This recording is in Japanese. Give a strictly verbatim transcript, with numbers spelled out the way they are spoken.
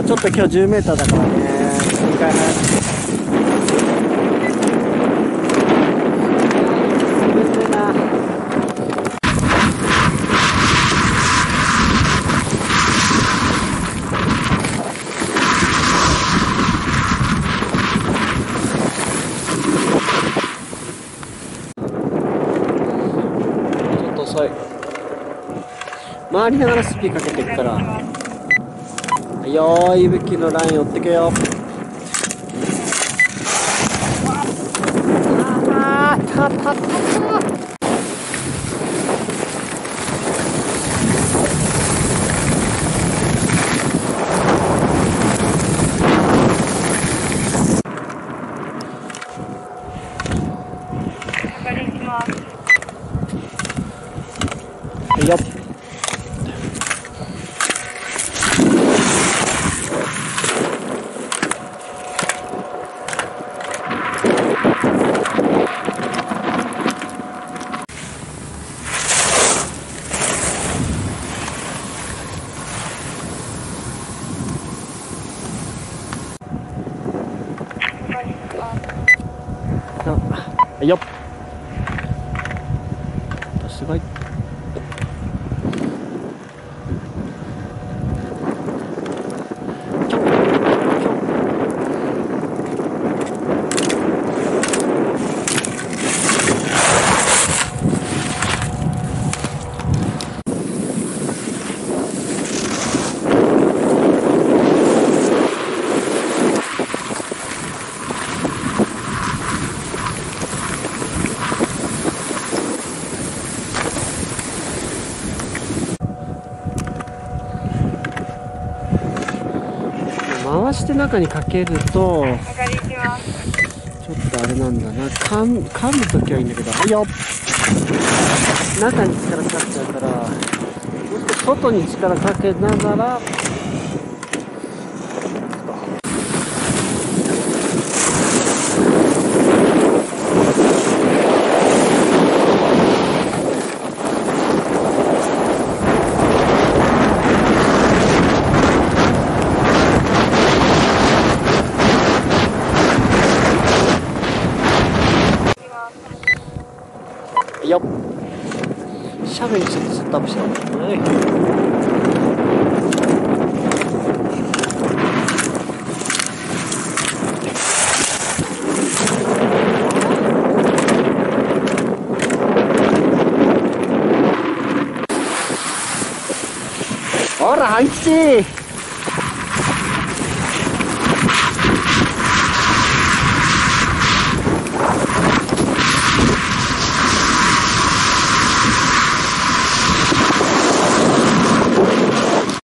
ちょっと今日じゅうメーターだからね、切り替え早く。遅い。回りながらスピーかけていくから。はいよー、いぶきのライン追ってけよ。あー、たたたた。はいよっ。はいよっ。すごい。回して中にかけるとちょっとあれなんだな、噛む噛むときはいいんだけど、はいよ、中に力かかっちゃうから、もう少し外に力かけながらよっ。斜面にちょっとセットアップした。はい。ほら、入って。